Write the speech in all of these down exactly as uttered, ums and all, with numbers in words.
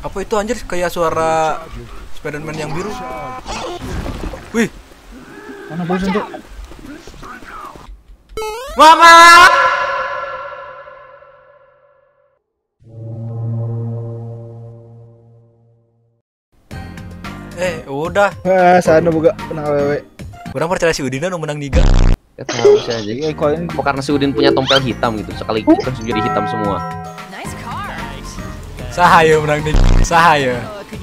Apa itu anjir, kayak suara Spiderman yang biru. Wih. Mana bos untuk? Mama. Eh, udah. Ah, sana buka menang wewe. Kurang percaya si Udin nu menang niga. Ya tahu saya jadi. Iya, kok ini Apa karena si Udin punya tompel hitam gitu, sekali kita jadi hitam semua. Sahaya menang niga. Sahaya.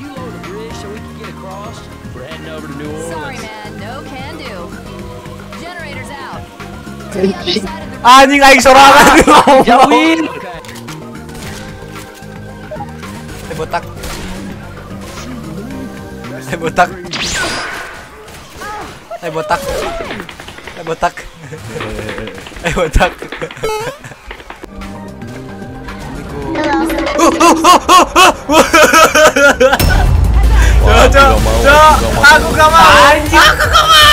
Sorry, man. No can do. Generators out. Anjing aing sorangan. Jauhin. Eh botak. Eh botak. Eh botak. Eh botak. Eh botak. Cok, cok, cok, aku gak mau. Aku gak mau.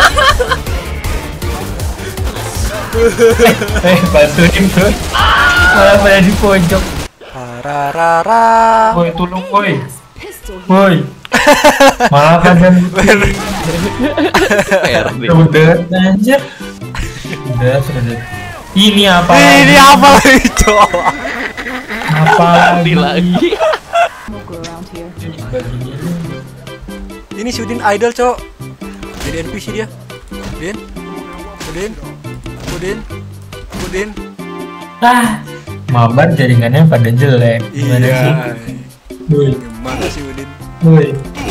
eh bantuin bro. Malah pada di pojok. Rarara. Woi tolong woi. Woi. Malah kalian R D. udah anjir. Udah sudah. Ini apa? Ini apa lagi, cok? Apa Lagi lagi. Ini si Udin idol, cok. Jadi N P C dia. Udin. Udin. Udin. Udin. Ah, mabar jaringannya pada jelek. Gimana sih? Iya. Woi, Gimana sih Udin? woi.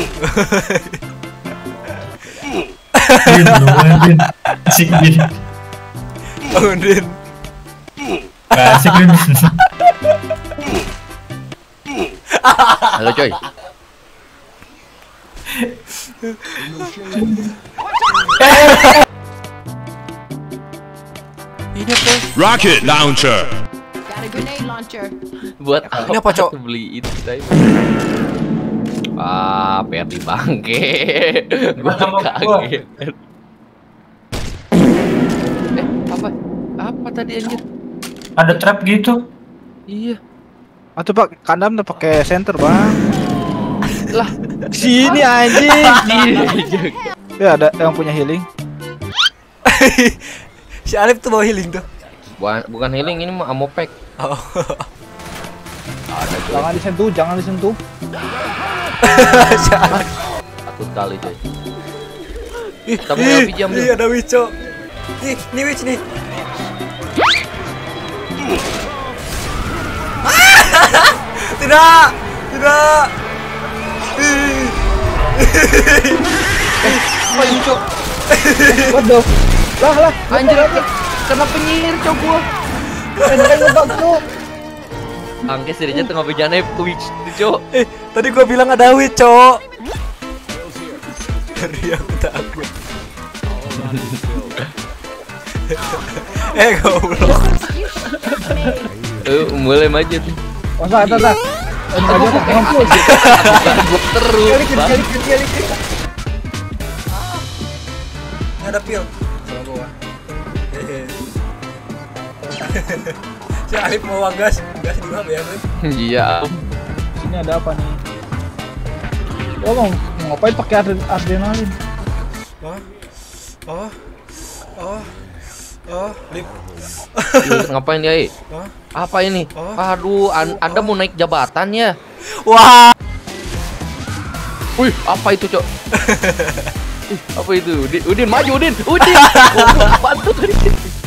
Din, lumayan Din. Asik Din. Udin. Gak asik Din. Halo coy. Ini apa? Rocket launcher. Got a grenade launcher. Buat Ini apa, Cok? Beli itu saya. Ah, Perdi bangke. Gua Sama gua. kaget. Eh, apa? Apa tadi anjir? Ada trap gitu. Iya. Atau pak kandam udah pakai center bang. Lah, Sini anjing. Ya ada yang punya healing. Si Alif tuh bawa healing tuh. bukan bukan healing ini mah ammo pack. Oh. Jangan disentuh, jangan disentuh. Si Alif. Takut kali coy. Ih, Kita mau ih, L P jam ih, dulu. ada Wico. Nih, nih Witch nih. Tidak, tidak. Ih. Apa ini cok? Waduh. Lah lah. Anjir, kena penyihir cok gua. Ada ngebug tuh. Angke sirinya tengah bejana Twitch cok. Eh, tadi gua bilang ada Wico. Dari aku takut. Eh, goblok. Eh, mulai maju tuh. Masa ada lah. Aja tak mampu. Gua terus. Kali kiri kali kiri kali kiri. Ini ada pil sama gua. Hehe. Si Alif mau gas, gas di mana ya, Bro? Iya. Sini ada apa nih? Oh mau mau ngapain pakai adren- adrenalin? Oh. Oh. Oh. Oh, lip. Ih, ngapain dia? Eh? Hah? Apa ini? Oh. Aduh, an Anda mau naik jabatan ya? Wah. Wih, apa itu, Cok? Ih, apa itu? Udin, Udin maju, Udin. Udin. Goblok, bantu tadi.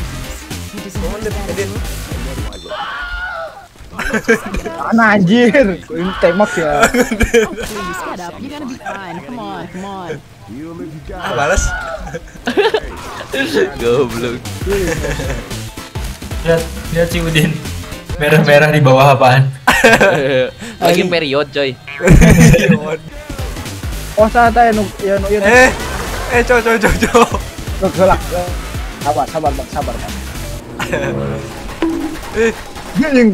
Mana anjir? Ini tembak ya. Please get up. You're gonna be fine. Come on, come on. Ah, balas. Goblok. Lihat, lihat si Udin. Merah-merah di bawah apaan? Lagi period, coy. Oh santai nu ya nu ya. Eh, eh, co, co, co, co. Nu gelak. Sabar, sabar bang, sabar bang. Eh, Yang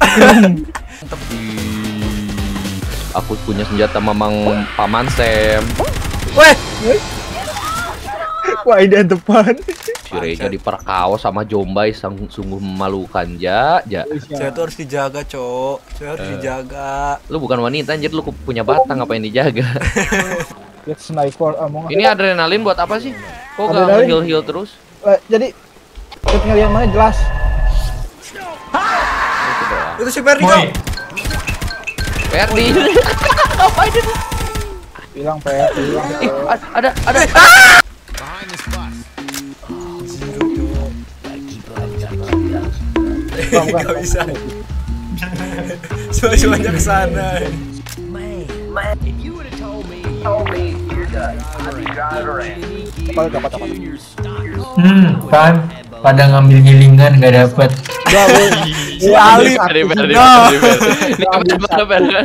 Ih, aku punya senjata Mamang Paman Sam. weh. wah ini depan. si Reja diperkaos sama Jombay sang, sungguh memalukan ja, ja. Saya tuh harus dijaga, Cok. Saya harus Eh. dijaga. Lu bukan wanita anjir, lu punya batang ngapain dijaga? Lihat sniper Among Us. Ini adrenalin buat apa sih? Kok gak Adrenalin? heal-heal terus? Eh, jadi tinggal yang mana jelas. Itu doang. Itu si Ferdi, Woi, Cok. Ferdi. Ngapain itu? Bilang P R, bilang P Ih, R. a- ada ada. Bukan, bukan. Gak bisa. Semuanya ke sana. Cepat, cepat, cepat. hmm, kan pada ngambil gilingan nggak dapet. Udah, gue. Si Alif. Ferdi, Ferdi, No. Ferdi, Ferdi. Ini bener, bener, bener.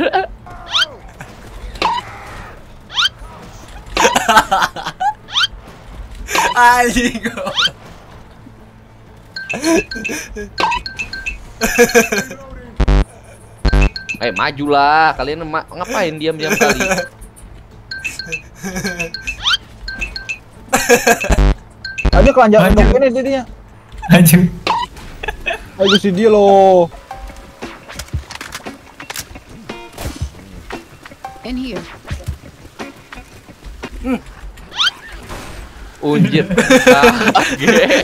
Anjing kok. Eh majulah, kalian ma ngapain diam-diam kali? Ada kelanjang Lanjut. untuk ini jadinya. Aduh. Ayo si dia loh. In here. Unjit. Kaget.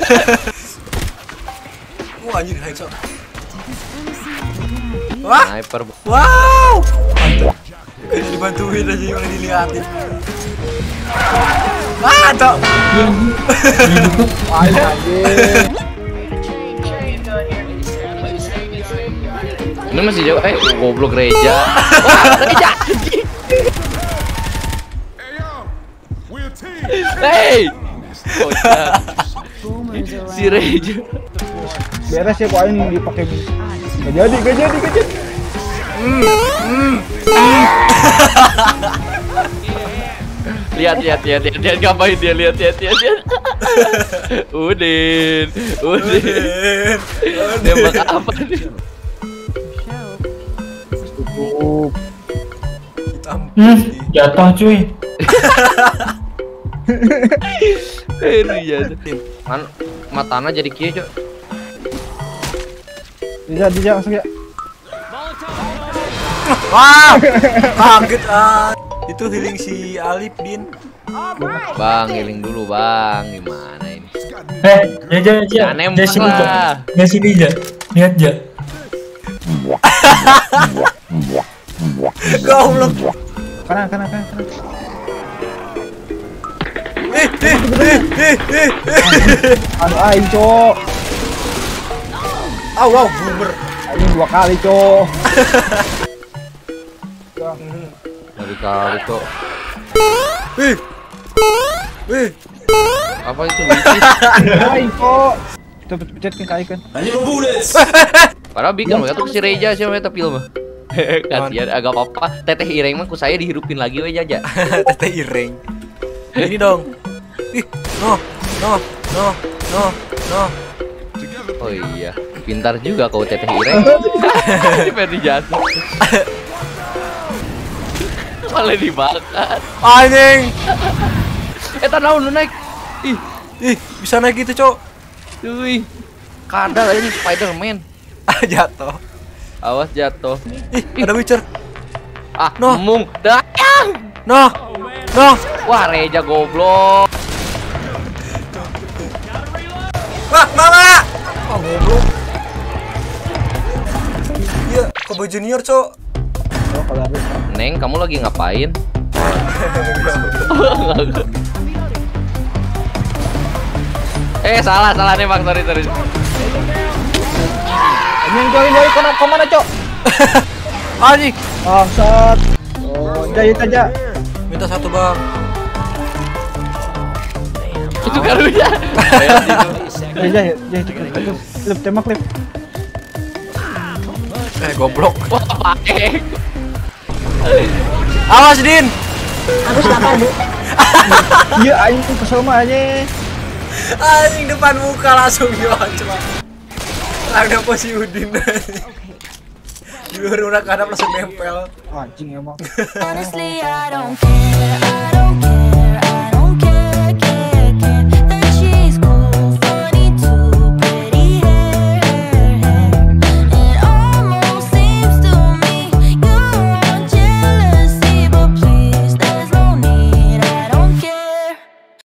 Wah, anjir headshot. Wah, Sniper. wow. Mantap. Kayak dibantuin aja yang dilihatin. Mantap. Ayo anjing. Ini masih jauh. Eh, goblok Reja. Wah, Reja. Hey. Kocak. Boomers around. Si Reja. Beres ya kok aing dipakai. Gak jadi, gak jadi, gak jadi. Lihat, lihat, lihat, lihat, lihat ngapain dia, lihat, lihat, lihat, lihat. Udin, Udin. Nembak apa nih? Cukup. Hitam. Hmm, jatuh cuy. Ini ya. Man, matana jadi kieu, Cok. Bisa, bisa langsung ya. Wow. Kaget ah. Itu healing si Alif, Din. Bang, healing dulu, Bang. Gimana ini? Eh, ya ja ja. Jangan nembak Ja sini ja. lah. Ja sini ja. Lihat ja. Goblok. Kanan, kanan, kanan, kanan. Eh, eh, eh, eh, eh, eh. Anu aing, Cok. Ah, wow, boomer. Aing dua kali, Cok. Dari kali kok. Eh. Eh. Apa itu bisnis? Aing, Cok. Kita pencet kan icon. Padahal bikin ya tuh si Reja sih meta film mah. Kasihan agak apa-apa. Teteh Ireng mah ku saya dihirupin lagi we jaja. Teteh Ireng. Ini dong. Ih, no, no, no, no, no. Oh iya, pintar juga kau Teteh Ireng. Ini pengen jatuh. Malah dibakar. Anjing. Eh tanaun lu naik. Ih, Ih, bisa naik gitu, Cok. Wih. Kadal aja nih Spider-Man. Ah, jatuh. Awas jatuh. Ih, ada Witcher. Ah, No. mung. Dayang. No. No. Wah, Reja goblok. Wah, mama. Oh, goblok. Iya, Kobo Junior, Cok. Oh, kalau ada. Neng, kamu lagi ngapain? Eh, salah, salah nih Bang, sorry, sorry. Anjing, jauhin, jauhin, kemana, kemana, Cok? Anjing. Bangsat. Oh, jahit aja. Minta satu, Bang. Itu karunya. Eh, jahit, jahit, jahit. Lip, tembak, lip. Eh, goblok. Wah, pakai. Awas, Din. Iya, aing kesel mah aja. Anjing depan muka langsung coba. Ada posisi Udin. Di luar udah kadang langsung nempel. Anjing emang. Honestly, I don't care, I don't care, I